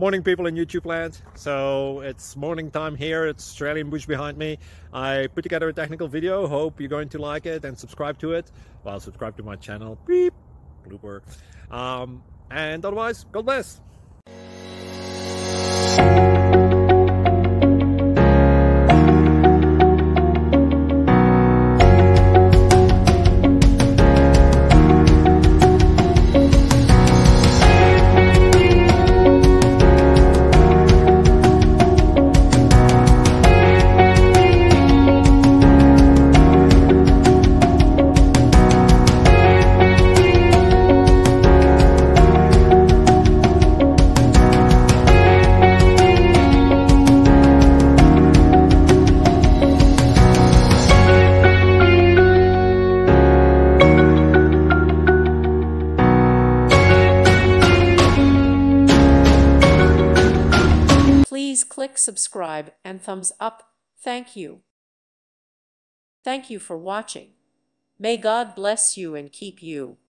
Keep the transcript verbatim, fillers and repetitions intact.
Morning, people in YouTube land. So it's morning time here. It's Australian bush behind me. I put together a technical video. Hope you're going to like it and subscribe to it. Well, subscribe to my channel. Beep. Blooper. Um, and otherwise, God bless. Please click subscribe and thumbs up. Thank you. Thank you for watching. May God bless you and keep you.